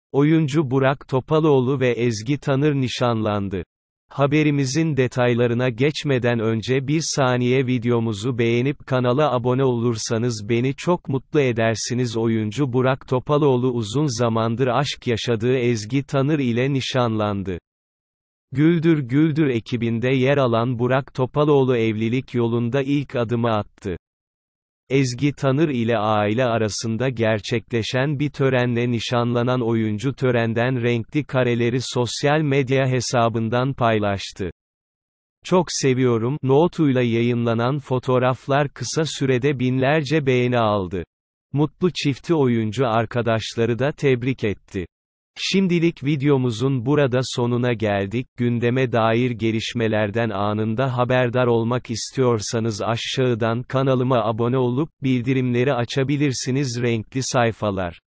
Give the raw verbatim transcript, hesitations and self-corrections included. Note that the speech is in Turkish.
Oyuncu Burak Topaloğlu ve Ezgi Tanır nişanlandı. Haberimizin detaylarına geçmeden önce bir saniye videomuzu beğenip kanala abone olursanız beni çok mutlu edersiniz. Oyuncu Burak Topaloğlu uzun zamandır aşk yaşadığı Ezgi Tanır ile nişanlandı. Güldür Güldür ekibinde yer alan Burak Topaloğlu evlilik yolunda ilk adımı attı. Ezgi Tanır ile aile arasında gerçekleşen bir törenle nişanlanan oyuncu törenden renkli kareleri sosyal medya hesabından paylaştı. "Çok seviyorum" notuyla yayınlanan fotoğraflar kısa sürede binlerce beğeni aldı. Mutlu çifti oyuncu arkadaşları da tebrik etti. Şimdilik videomuzun burada sonuna geldik. Gündeme dair gelişmelerden anında haberdar olmak istiyorsanız aşağıdan kanalıma abone olup bildirimleri açabilirsiniz. Renkli sayfalar.